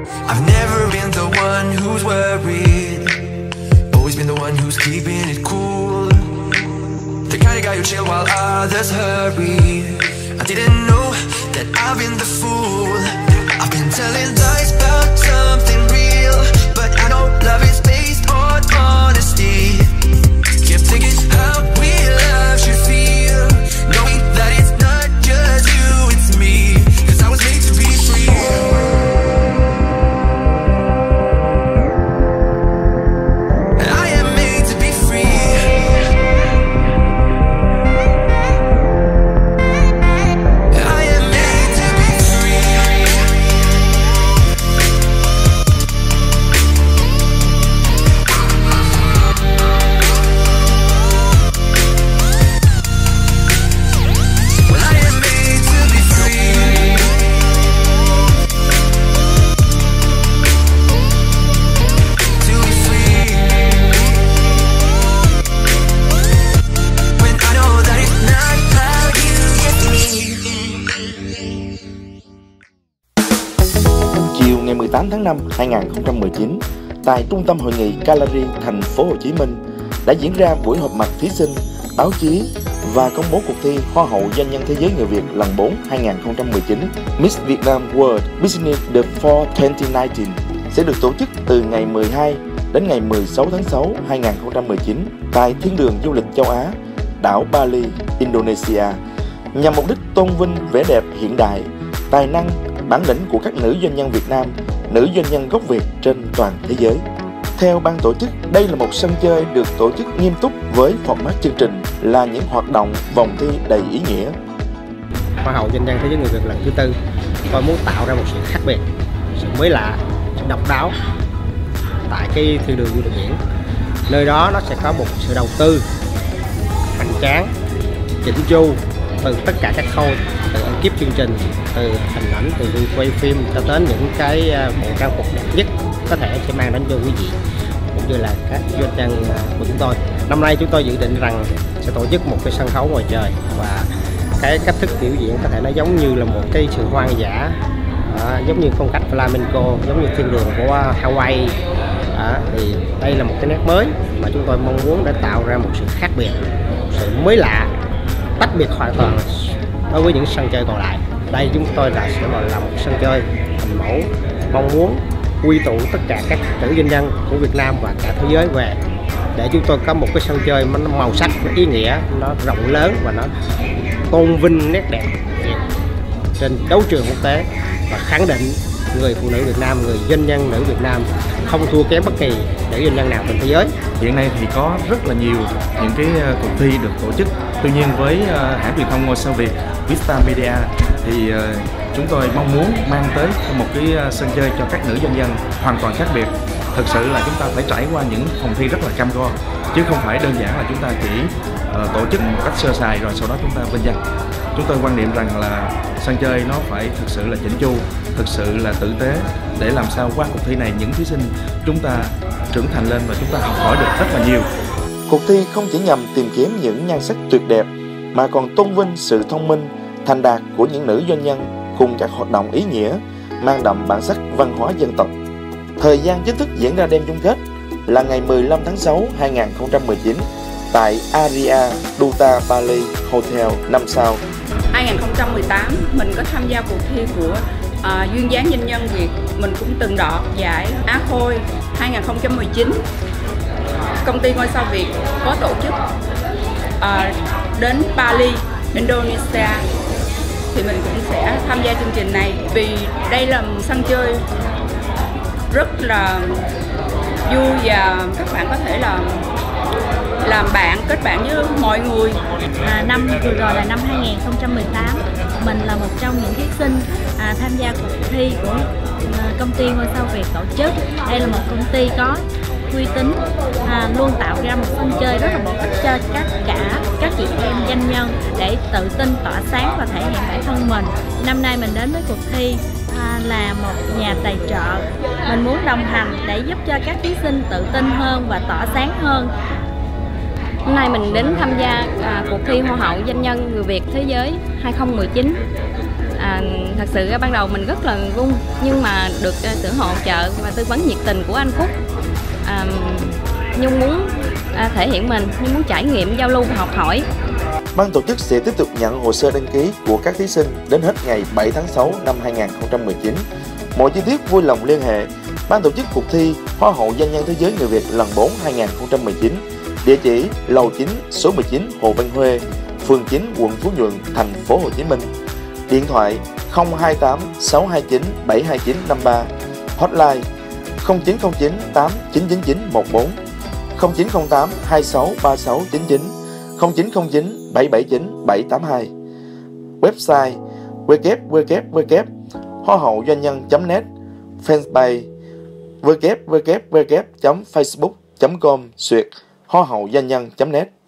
I've never been the one who's worried, always been the one who's keeping it cool. The kind of guy who chill while others hurry. I didn't know that I've been the fool. I've been telling lies about something real, but I know love is based on honesty. Kept thinking how real love should feel, knowing that it's not just you, it's me. Cause I was made to be free. I am made to be free. I am made to be free. Well, I am made to be free. To be free. When I know that it's not how you get me. Chiều ngày 18 tháng 5 2019, tại Trung tâm Hội nghị Gallery thành phố Hồ Chí Minh đã diễn ra buổi họp mặt thí sinh, báo chí và công bố cuộc thi Hoa hậu Doanh nhân Thế giới người Việt lần 4 2019 Miss Vietnam World Business The Fall 2019 sẽ được tổ chức từ ngày 12 đến ngày 16 tháng 6 2019 tại Thiên đường du lịch châu Á, đảo Bali, Indonesia, nhằm mục đích tôn vinh vẻ đẹp hiện đại, tài năng, bản lĩnh của các nữ doanh nhân Việt Nam, nữ doanh nhân gốc Việt trên toàn thế giới. Theo ban tổ chức, đây là một sân chơi được tổ chức nghiêm túc với format chương trình là những hoạt động vòng thi đầy ý nghĩa. Hoa hậu Doanh nhân Thế giới người Việt lần thứ tư, tôi muốn tạo ra một sự khác biệt, sự mới lạ, sự độc đáo tại cái thiên đường du lịch biển. Nơi đó nó sẽ có một sự đầu tư hoành tráng, chỉnh chu từ tất cả các khâu, từ ekip chương trình, từ hình ảnh, từ quay phim cho đến những cái bộ trang phục đẹp nhất có thể sẽ mang đến cho quý vị cũng như là các doanh nhân của chúng tôi. Năm nay chúng tôi dự định rằng sẽ tổ chức một cái sân khấu ngoài trời và cái cách thức biểu diễn có thể nó giống như là một cái sự hoang dã, giống như phong cách flamenco, giống như thiên đường của Hawaii. Thì đây là một cái nét mới mà chúng tôi mong muốn để tạo ra một sự khác biệt, một sự mới lạ, tách biệt hoàn toàn đối với những sân chơi còn lại. Đây chúng tôi sẽ là một sân chơi hình mẫu, mong muốn quy tụ tất cả các nữ doanh nhân của Việt Nam và cả thế giới về để chúng tôi có một cái sân chơi nó màu sắc, nó ý nghĩa, nó rộng lớn và nó tôn vinh nét đẹp trên đấu trường quốc tế và khẳng định người phụ nữ Việt Nam, người doanh nhân nữ Việt Nam không thua kém bất kỳ nữ doanh nhân nào trên thế giới. Hiện nay thì có rất là nhiều những cái cuộc thi được tổ chức. Tuy nhiên với hãng truyền thông ngôi sao Việt Vista Media thì chúng tôi mong muốn mang tới một cái sân chơi cho các nữ doanh nhân hoàn toàn khác biệt. Thực sự là chúng ta phải trải qua những phòng thi rất là cam go, chứ không phải đơn giản là chúng ta chỉ tổ chức một cách sơ sài rồi sau đó chúng ta vinh danh. Chúng tôi quan niệm rằng là sân chơi nó phải thực sự là chỉnh chu, thực sự là tử tế để làm sao qua cuộc thi này những thí sinh chúng ta trưởng thành lên và chúng ta học hỏi được rất là nhiều. Cuộc thi không chỉ nhằm tìm kiếm những nhan sắc tuyệt đẹp mà còn tôn vinh sự thông minh, thành đạt của những nữ doanh nhân cùng các hoạt động ý nghĩa mang đậm bản sắc văn hóa dân tộc. Thời gian chính thức diễn ra đêm chung kết là ngày 15 tháng 6 2019 tại Aria Duta Bali Hotel 5 sao. 2018 mình có tham gia cuộc thi của duyên dáng doanh nhân Việt, mình cũng từng đoạt giải Á Khôi 2019. Công ty Ngôi sao Việt có tổ chức đến Bali, Indonesia thì mình cũng sẽ tham gia chương trình này vì đây là một sân chơi rất là vui và các bạn có thể là làm bạn, kết bạn với mọi người. Năm vừa rồi là năm 2018, mình là một trong những thí sinh tham gia cuộc thi của công ty Ngôi sao Việt tổ chức. Đây là một công ty có uy tín, luôn tạo ra một sân chơi rất là bổ ích cho các chị em doanh nhân để tự tin, tỏa sáng và thể hiện bản thân mình. Năm nay mình đến với cuộc thi là một nhà tài trợ, mình muốn đồng hành để giúp cho các thí sinh tự tin hơn và tỏa sáng hơn. Hôm nay mình đến tham gia cuộc thi Hoa hậu Doanh nhân người Việt Thế giới 2019. Thật sự ban đầu mình rất là run, nhưng mà được sự hỗ trợ và tư vấn nhiệt tình của anh Phúc. Nhung muốn thể hiện mình, Nhung muốn trải nghiệm, giao lưu và học hỏi. Ban tổ chức sẽ tiếp tục nhận hồ sơ đăng ký của các thí sinh đến hết ngày 7 tháng 6 năm 2019. Mọi chi tiết vui lòng liên hệ Ban tổ chức cuộc thi Hoa hậu Doanh nhân Thế giới người Việt lần 4 2019. Địa chỉ lầu 9, số 19 Hồ Văn Huê, phường 9, quận Phú Nhuận, thành phố Hồ Chí Minh. Điện thoại 028 629 72953, hotline 0909 8999 14, 0908 263699, 0909 779 782. Website www.hoahậu-doanh-nhân.net, fanpage www.facebook.com/Hoa hậu doanh nhân.net.